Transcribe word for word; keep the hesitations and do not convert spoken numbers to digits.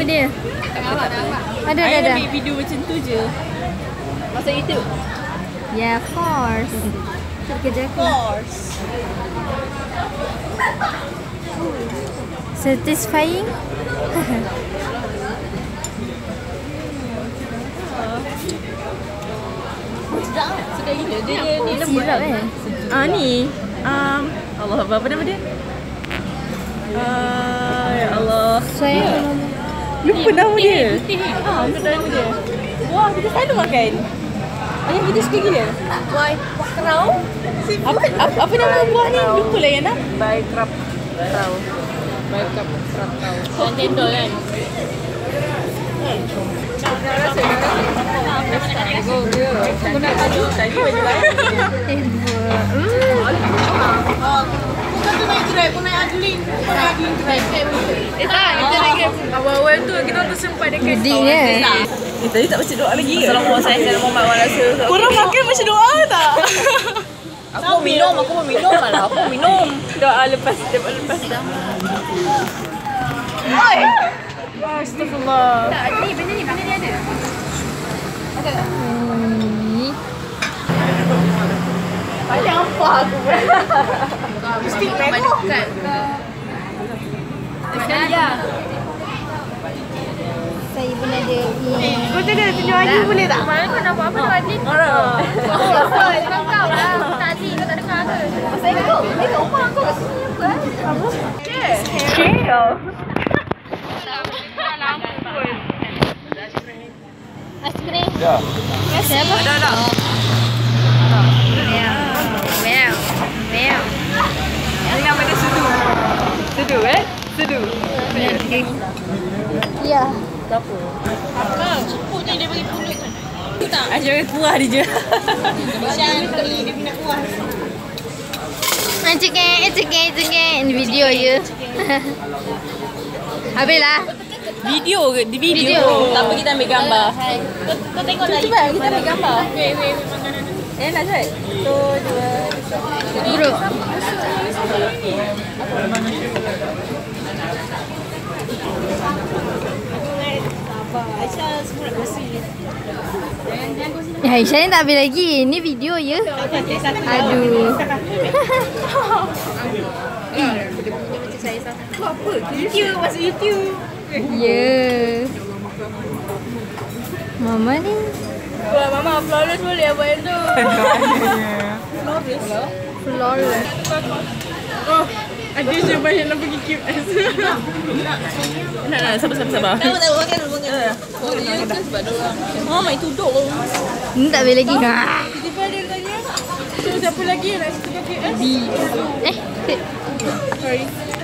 dia? Ada, ada, ada. I ambil video macam tu je. Masa YouTube. Yeah, of course. Itu kerja aku. Of course. Satisfying. Sedap. Sedap gila. Dia dia ni lembut. Sirap eh. Ah ni. Um, Allah, apa nama dia? Ah, ya Allah. Saya Lupa nama dia. Ah, lupa nama dia. Wah, kita selalu makan. Ayah kita suka gila. Why? Kerau? Apa, apa apa nama buah ni? Lupa lah Yana. By Krab Kerau. By Krab Kerau. Yang tendol kan? Dah rasa, dah rasa. Go, go. Aku nak baju. Tadi baju lain. Eh, buat. Bukan tu naik grab, aku naik Adlin. Naik Adlin grab. Eh tak, kita naik grab. Awal-awal tu kita tu sempat dekat Gede je. Eh tadi tak baca doa lagi ke? Assalamualaikum warahmatullahi wabarakatuh. Korang makan baca doa tak? Aku minum, aku mau minum malah. Aku minum. Doa lepas lepas lepas. Oi. Astagfirullah. Tak, ni benda ni, benda ni ada. Ada. Ni. Paling apa aku? Mesti mango. Sekali ya. Saya pun ada ni. Kau tadi ada tunjuk Adi boleh tak? Mana kau nak buat apa dengan Adli? Marah. Oh, dengan kau lah. Tak Adli, kau tak dengar ke? Pasal kau, eh kat rumah kau kat sini apa eh? Apa? Scale. Scale. Aiskrim. Ya. Siapa? Ada ada. Wow. Wow. Ini nama dia Sudu. Sudu eh? Sudu. Ya. Apa? Apa? Ciput ni dia bagi pulut kan? Tak. Ajar kuah dia je. Macam kali dia minat kuah. It's okay, it's okay, it's okay. Ini video je. Habislah. Video ke? Di video. Video. Tak apa kita ambil gambar. Kau, kau tengok lagi. Cuba kita ambil gambar. Wait, wait, wait. Makanan ni. Eh, nak jual? Satu, dua, tiga. Buruk. Aisyah semua nak bersih. Ya, Aisyah ni tak habis lagi. Ni video je. Aduh. Tu apa? YouTube, masuk YouTube. Ya. Mama ni. Wah, Mama, flawless boleh apa yang tu? Flawless? Flawless. Oh, ada je banyak nak pergi Q S. Nak, nak, sabar, sabar, sabar. Tahu, tahu, makan dulu, makan dulu. Oh, dia kan sebab dia orang. Oh, main tuduk. Ni tak habis lagi. Ha. Tiba-tiba dia tanya, so siapa lagi yang nak cerita Q S? Di. Eh. Sorry.